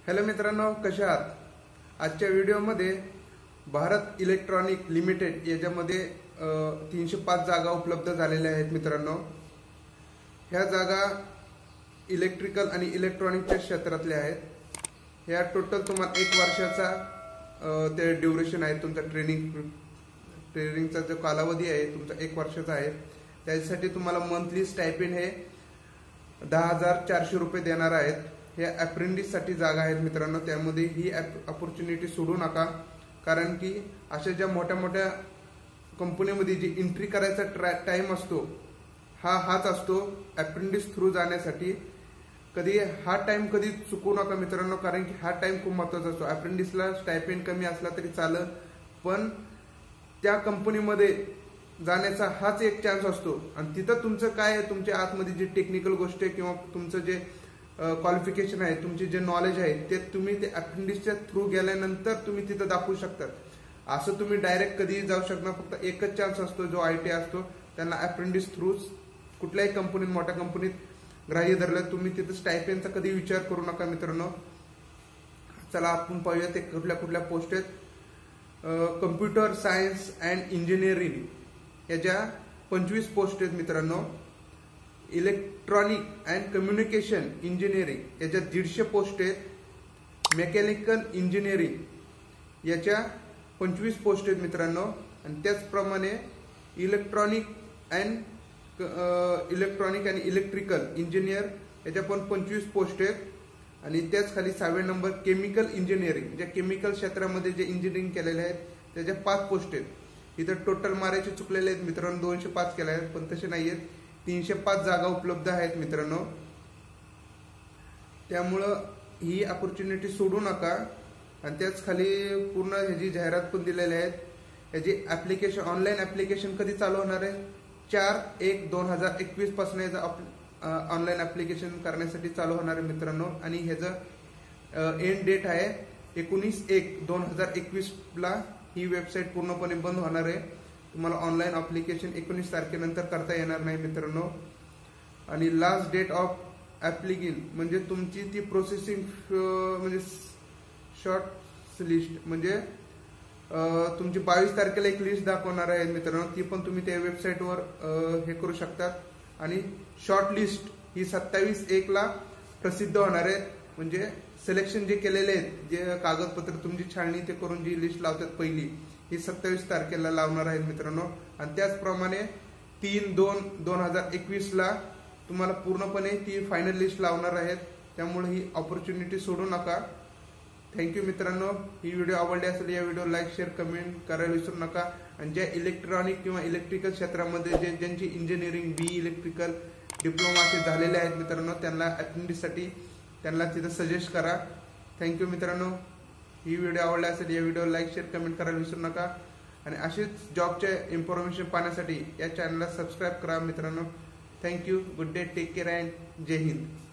Hello मित्रांनो, कशा आहात? आजच्या व्हिडिओमध्ये भारत इलेक्ट्रॉनिक लिमिटेड याच्यामध्ये 305 जागा उपलब्ध झालेल्या आहेत मित्रांनो। ह्या जागा इलेक्ट्रिकल आणि इलेक्ट्रॉनिकच्या क्षेत्रातल्या आहेत। ह्या टोटल तुम्हाला 1 वर्षाचा ते ड्युरेशन आहे, तुमचा ट्रेनिंगचा जो कालावधी आहे तुमचा 1 वर्षाचा आहे। त्यासाठी तुम्हाला मंथली स्टायपेंड हे 10,400 रुपये देणार आहेत। हे अप्रेंटिस साठी जागा आहेत मित्रांनो। त्यामध्ये ही अपॉर्च्युनिटी सोडू नका, कारण की अशा ज्या मोठ्या मोठ्या कंपनीमध्ये जी एंट्री करायचा टाइम असतो हाच असतो अप्रेंटिस थ्रू जाण्यासाठी। कधी हा टाइम कधी चुकू नका मित्रांनो, कारण की हा टाइम खूप महत्त्वाचा असतो। अप्रेंटिसला स्टायपेंड कमी असला तरी चालेल, पण त्या कंपनीमध्ये जाण्याचा हाच एक चान्स असतो। आणि तिथं तुमचं काय आहे, तुमच्या आतमध्ये जी टेक्निकल गोष्ट आहे किंवा तुमचं जे क्वालिफिकेशन आहे, तुमचे जे नॉलेज आहे ते तुम्ही ते अप्रेंटिसच्या थ्रू गेल्यानंतर तुम्ही तिथं दाखवू शकतात। असं तुम्ही डायरेक्ट कधी जाऊ शकणार। फक्त एकच चान्स असतो जो ITI असतो, त्यांना अप्रेंटिस थ्रू कुठल्याही कंपनीत, मोठ्या कंपनीत ग्राह्य धरलं। तुम्ही तिथं स्टायपेंडचा कधी विचार करू नका मित्रांनो। चला आपण पाहूया ते कुठल्या कुठल्या पोस्ट आहेत। कम्प्युटर सायन्स अँड इंजिनिअरिंग याच्या 25 पोस्ट आहेत मित्रांनो। इलेक्ट्रॉनिक अँड कम्युनिकेशन इंजिनिअरिंग याच्या 150 पोस्ट आहेत। मेकॅनिकल इंजिनिअरिंग याच्या 25 पोस्ट आहेत मित्रांनो। आणि त्याचप्रमाणे इलेक्ट्रॉनिक आणि इलेक्ट्रिकल इंजिनियर याच्या पण 25 पोस्ट आहेत। आणि त्याच खाली 6व्या नंबर केमिकल इंजिनिअरिंग, ज्या केमिकल क्षेत्रामध्ये जे इंजिनिअरिंग केलेले आहेत त्याच्या 5 पोस्ट आहेत। इथं टोटल मारायचे चुकलेले आहेत मित्रांनो, 205 केले आहेत, पण तसे नाही आहेत। 305 जागा उपलब्ध आहेत मित्रांनो। त्यामुळं ही अपॉर्च्युनिटी सोडू नका। आणि त्याच खाली पूर्ण ह्याची जाहिरात पण दिलेली आहेत। ह्याची ऍप्लिकेशन, ऑनलाईन ऍप्लिकेशन कधी चालू होणार आहे? 4/1/2021 पासून याचं ऑनलाईन ऍप्लिकेशन करण्यासाठी चालू होणार आहे मित्रांनो। आणि ह्याचं एंड डेट आहे 19/1/2021 ला ही वेबसाईट पूर्णपणे बंद होणार आहे। तुम्हाला ऑनलाईन ऍप्लिकेशन 19 तारखेनंतर करता येणार नाही मित्रांनो। आणि लास्ट डेट ऑफ ऍप्लिकेशन म्हणजे तुमची ती प्रोसेसिंग म्हणजे शॉर्ट लिस्ट, म्हणजे तुमची 22 तारखेला एक लिस्ट दाखवणार आहे मित्रांनो। ती पण तुम्ही त्या वेबसाईटवर हे करू शकतात। आणि शॉर्ट लिस्ट ही 27/1 ला प्रसिद्ध होणार आहे। म्हणजे सिलेक्शन जे केलेले आहेत, जे कागदपत्र तुमची छाननी ते करून जी लिस्ट लावतात पहिली, ही 27 तारखेला लावणार आहेत मित्रांनो। आणि त्याचप्रमाणे 3/2/2021 ला तुम्हाला पूर्णपणे ती फायनल लिस्ट लावणार आहेत। त्यामुळे ही अपॉर्च्युनिटी सोडू नका। थँक्यू मित्रांनो। ही व्हिडिओ आवडली असेल या व्हिडिओ लाईक, शेअर, कमेंट करायला विसरू नका। आणि ज्या इलेक्ट्रॉनिक किंवा इलेक्ट्रिकल क्षेत्रामध्ये ज्यांची इंजिनिअरिंग, BE इलेक्ट्रिकल डिप्लोमा असे झालेले आहेत मित्रांनो, त्यांना अटेंडिंगसाठी त्यांना तिथं सजेस्ट करा। थँक्यू मित्रांनो। ही व्हिडिओ आवडली असेल या व्हिडिओ लाईक, शेअर, कमेंट करायला विसरू नका। आणि असेच जॉबचे इन्फॉर्मेशन पाहण्यासाठी या चॅनलला सबस्क्राईब करा मित्रांनो। Thank you, good day, take care and जय हिंद।